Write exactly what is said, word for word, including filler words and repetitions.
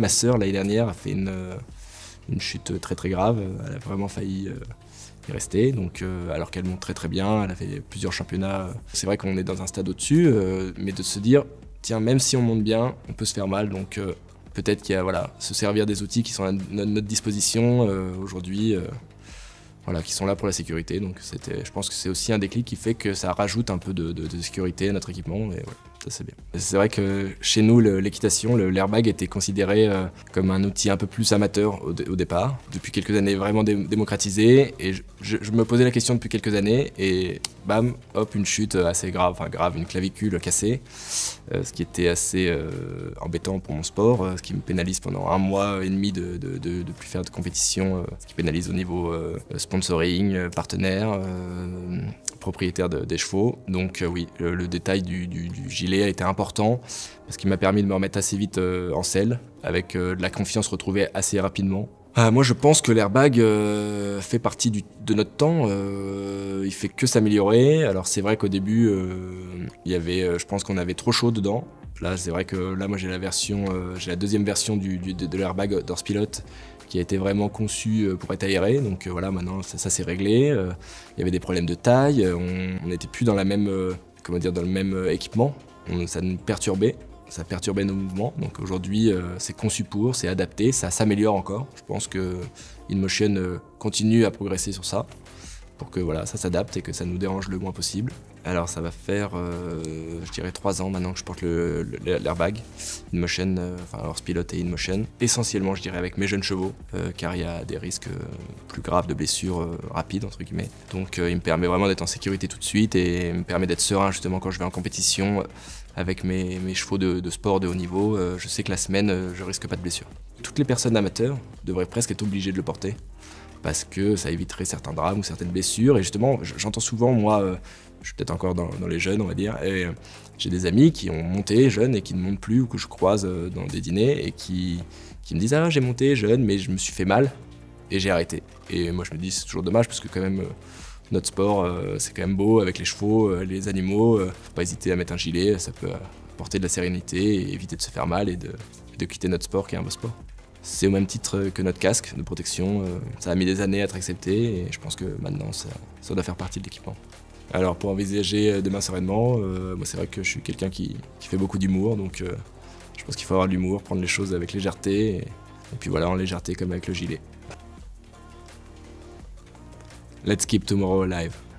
Ma sœur, l'année dernière, a fait une, une chute très très grave. Elle a vraiment failli y rester, donc, euh, alors qu'elle monte très très bien. Elle a fait plusieurs championnats. C'est vrai qu'on est dans un stade au-dessus, euh, mais de se dire, tiens, même si on monte bien, on peut se faire mal. Donc euh, peut-être qu'il y a, voilà, se servir des outils qui sont à notre disposition euh, aujourd'hui. Euh, Voilà, qui sont là pour la sécurité, donc je pense que c'est aussi un déclic qui fait que ça rajoute un peu de, de, de sécurité à notre équipement, et ouais, ça c'est bien. C'est vrai que chez nous, l'équitation, l'airbag était considéré euh, comme un outil un peu plus amateur au, au départ, depuis quelques années vraiment dé démocratisé, et je, je, je me posais la question depuis quelques années, et bam, hop, une chute assez grave, enfin grave, une clavicule cassée, euh, ce qui était assez euh, embêtant pour mon sport, euh, ce qui me pénalise pendant un mois et demi de, de, de, de plus faire de compétition, euh, ce qui pénalise au niveau euh, sponsoring, partenaire, euh, propriétaire de, des chevaux. Donc euh, oui, le, le détail du, du, du gilet a été important parce qu'il m'a permis de me remettre assez vite euh, en selle, avec euh, de la confiance retrouvée assez rapidement. Euh, moi je pense que l'airbag euh, fait partie du, de notre temps, euh, il fait que s'améliorer. Alors c'est vrai qu'au début, euh, il y avait, euh, je pense qu'on avait trop chaud dedans. Là c'est vrai que là moi j'ai la version, euh, j'ai la deuxième version du, du, de, de l'airbag Dorse Pilote, qui a été vraiment conçu pour être aéré, donc euh, voilà, maintenant ça, ça s'est réglé. Euh, il y avait des problèmes de taille, on n'était plus dans la même, euh, comment dire, dans le même euh, équipement, on, ça nous perturbait, ça perturbait nos mouvements. Donc aujourd'hui euh, c'est conçu pour, c'est adapté, ça s'améliore encore. Je pense que InMotion euh, continue à progresser sur ça, pour que voilà, ça s'adapte et que ça nous dérange le moins possible. Alors ça va faire, euh, je dirais, trois ans maintenant que je porte l'airbag InMotion, euh, enfin Dorse Pilote et InMotion. Essentiellement, je dirais, avec mes jeunes chevaux, euh, car il y a des risques euh, plus graves de blessures euh, rapides, entre guillemets. Donc euh, il me permet vraiment d'être en sécurité tout de suite et me permet d'être serein justement quand je vais en compétition euh, avec mes, mes chevaux de, de sport de haut niveau. Euh, je sais que la semaine, euh, je risque pas de blessure. Toutes les personnes amateurs devraient presque être obligées de le porter, parce que ça éviterait certains drames ou certaines blessures. Et justement, j'entends souvent, moi, euh, je suis peut-être encore dans, dans les jeunes, on va dire, et euh, j'ai des amis qui ont monté jeunes et qui ne montent plus, ou que je croise euh, dans des dîners, et qui, qui me disent « Ah, j'ai monté jeune, mais je me suis fait mal, et j'ai arrêté ». Et moi, je me dis, c'est toujours dommage, parce que quand même, euh, notre sport, euh, c'est quand même beau, avec les chevaux, euh, les animaux. Euh, faut pas hésiter à mettre un gilet, ça peut apporter de la sérénité, et éviter de se faire mal, et de, de quitter notre sport, qui est un beau sport. C'est au même titre que notre casque de protection, ça a mis des années à être accepté et je pense que maintenant ça, ça doit faire partie de l'équipement. Alors pour envisager demain sereinement, euh, moi c'est vrai que je suis quelqu'un qui, qui fait beaucoup d'humour, donc euh, je pense qu'il faut avoir de l'humour, prendre les choses avec légèreté et, et puis voilà, en légèreté comme avec le gilet. Let's keep tomorrow alive.